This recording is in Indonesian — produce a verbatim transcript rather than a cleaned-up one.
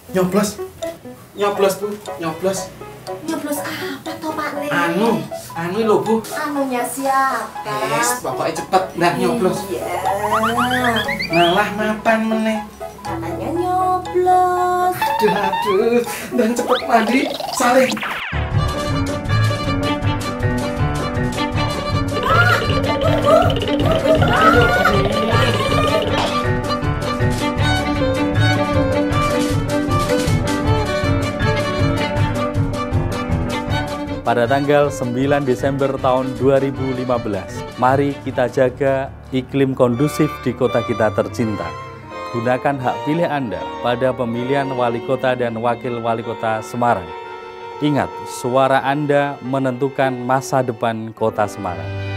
Nyoblos. Nyoblos, Bu. Nyoblos. Nyoblos apa toh Pak Le? Anu, anu lho, Bu. Anunya siapa? Yes, pokoknya cepet dah nyoblos. Iya. Malah mapan meneh. Katanya nyoblos. Aduh, aduh. Dan cepet mandi, saling. Pada tanggal sembilan Desember tahun dua ribu lima belas, mari kita jaga iklim kondusif di kota kita tercinta. Gunakan hak pilih Anda pada pemilihan wali kota dan wakil wali kota Semarang. Ingat, suara Anda menentukan masa depan kota Semarang.